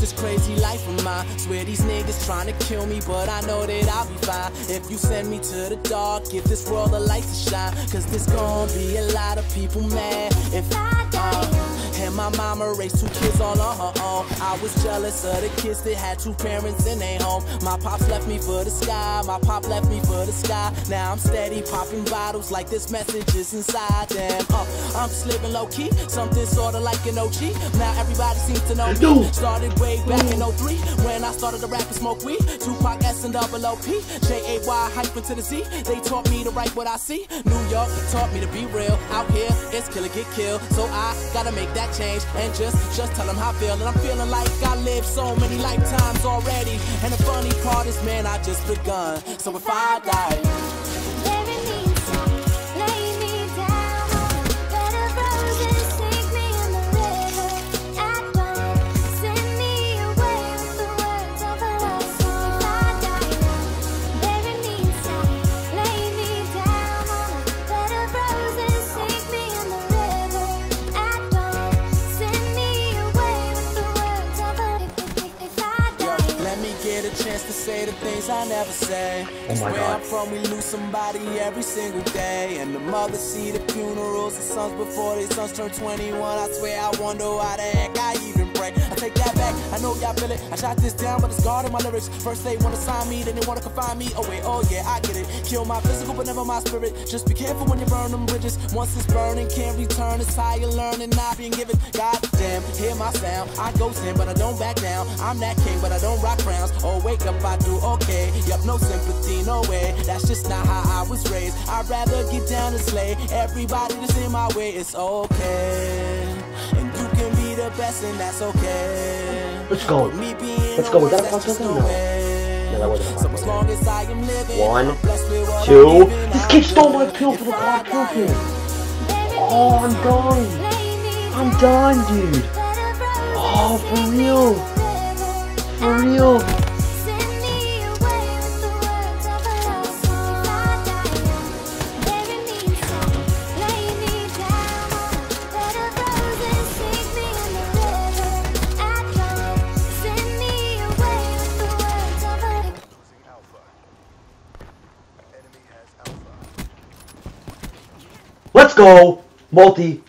this crazy life of mine. Swear these niggas trying to kill me, but I know that I'll be fine. If you send me to the dark, give this world a light to shine. Cause there's gonna be a lot of people mad if and my mama raised 2 kids all on her own. I was jealous of the kids that had 2 parents in their home. My pops left me for the sky, my pop left me for the sky. Now I'm steady popping bottles like this message is inside them. I'm just living low key, something sorta like an OG. Now everybody seems to know me. Started way back in 03 when I started to rap and smoke weed. Tupac S and double OP, J-A-Y hyphen to the Z. They taught me to write what I see. New York taught me to be real. Out here it's kill or get killed, so I gotta make that change and just tell them how I feel. And I'm feeling like I lived so many lifetimes already. And the funny part is, man, I just begun. So if I die, chance to say the things I never say. Cause where I'm from, we lose somebody every single day. And the mothers see the funerals of sons before their sons turn 21. I swear I wonder why the heck I even pray. I take that back, I know y'all feel it. I shot this down, but it's guard in my lyrics. First they wanna sign me, then they wanna confine me. Oh wait, oh yeah, I get it. Kill my physical, but never my spirit. Just be careful when you burn them bridges. Once it's burning, can't return. It's how you learn and not being given. Goddamn, hear my sound. I go in, but I don't back down. I'm that king, but I don't rock crowns. Oh, wake up, I do okay. Yup, no sympathy, no way. That's just not how I was raised. I'd rather get down and slay everybody that's in my way. It's okay, and you can be the best, and that's okay. Let's go. Let's go. We gotta fuck something now. So as long as I am living, 1, 2. This kid stole my pill for the quad kill kid. Oh, I'm done. I'm done, dude. Oh, for real. For real. Let's go! Multi.